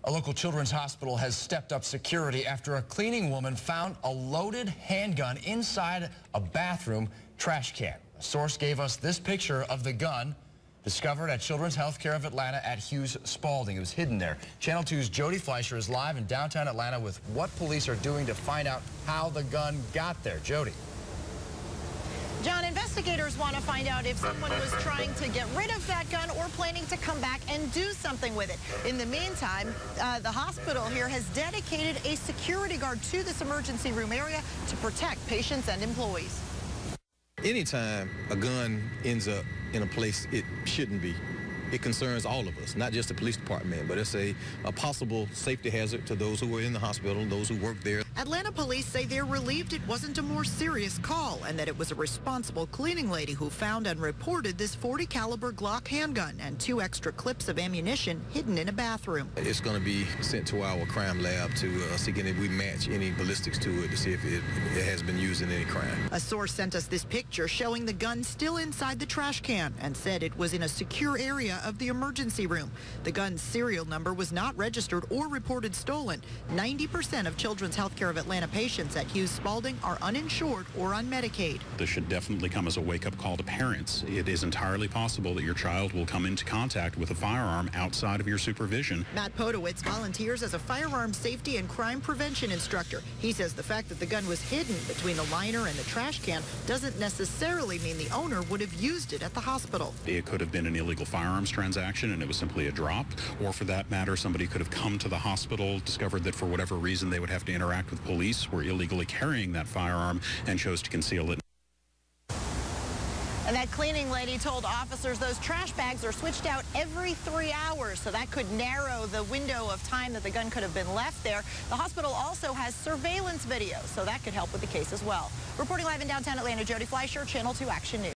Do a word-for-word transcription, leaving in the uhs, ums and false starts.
A local children's hospital has stepped up security after a cleaning woman found a loaded handgun inside a bathroom trash can. A source gave us this picture of the gun discovered at Children's Healthcare of Atlanta at Hughes Spalding. It was hidden there. Channel two's Jody Fleischer is live in downtown Atlanta with what police are doing to find out how the gun got there. Jody. John, investigators want to find out if someone was trying to get rid of that gun or planning to come back and do something with it. In the meantime, uh, the hospital here has dedicated a security guard to this emergency room area to protect patients and employees. Anytime a gun ends up in a place it shouldn't be, it concerns all of us, not just the police department, but it's a, a possible safety hazard to those who are in the hospital, those who work there. Atlanta police say they're relieved it wasn't a more serious call and that it was a responsible cleaning lady who found and reported this forty caliber Glock handgun and two extra clips of ammunition hidden in a bathroom. It's going to be sent to our crime lab to uh, see if we match any ballistics to it to see if it, it has been used in any crime. A source sent us this picture showing the gun still inside the trash can and said it was in a secure area of the emergency room. The gun's serial number was not registered or reported stolen. ninety percent of Children's Healthcare of Atlanta patients at Hughes Spalding are uninsured or on Medicaid. This should definitely come as a wake-up call to parents. It is entirely possible that your child will come into contact with a firearm outside of your supervision. Matt Podowitz volunteers as a firearm safety and crime prevention instructor. He says the fact that the gun was hidden between the liner and the trash can doesn't necessarily mean the owner would have used it at the hospital. It could have been an illegal firearms transaction and it was simply a drop, or for that matter, somebody could have come to the hospital, discovered that for whatever reason they would have to interact with police, were illegally carrying that firearm and chose to conceal it. And that cleaning lady told officers those trash bags are switched out every three hours, so that could narrow the window of time that the gun could have been left there. The hospital also has surveillance video, so that could help with the case as well. Reporting live in downtown Atlanta, Jody Fleischer, Channel two Action News.